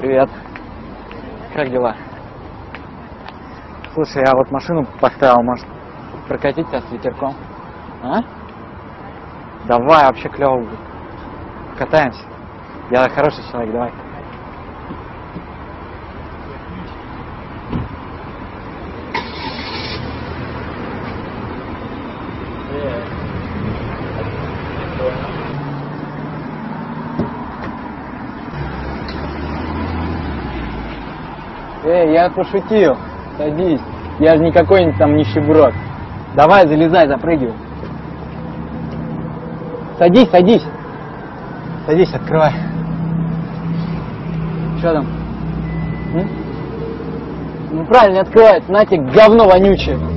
Привет. Как дела? Слушай, я вот машину поставил, может прокатить тебя с ветерком? А? Давай, вообще клево будет. Катаемся. Я хороший человек, давай. Я пошутил. Садись. Я же не какой-нибудь там нищеброд. Давай, залезай, запрыгивай. Садись, садись. Садись, открывай. Что там? Ну правильно, не открывается. На тебе говно вонючее.